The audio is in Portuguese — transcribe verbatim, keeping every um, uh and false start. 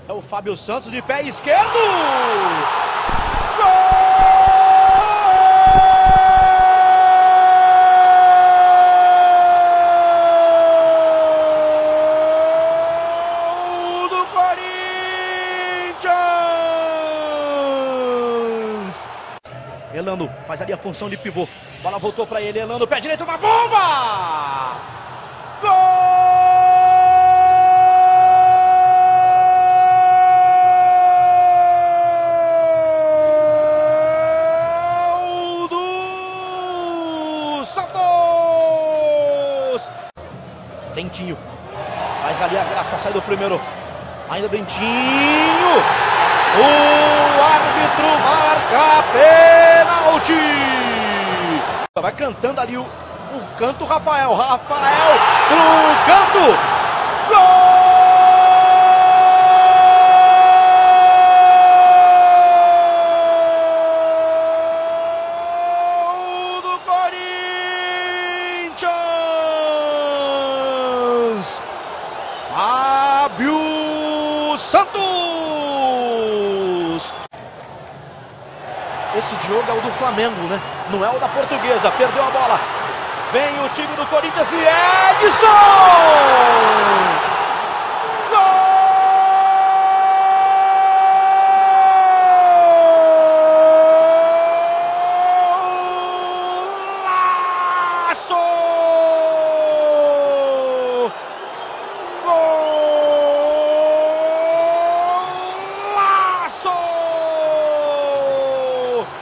É o Fábio Santos de pé esquerdo. Gol do Corinthians! Elano faz ali a função de pivô. Bola voltou para ele. Elano, pé direito, uma bomba! Gol! Dentinho, faz ali a graça, sai do primeiro, ainda Dentinho, o árbitro marca pênalti, vai cantando ali o, o canto Rafael, Rafael pro canto, gol! Fábio Santos! Esse jogo é o do Flamengo, né? Não é o da Portuguesa. Perdeu a bola. Vem o time do Corinthians de Edson! Gol!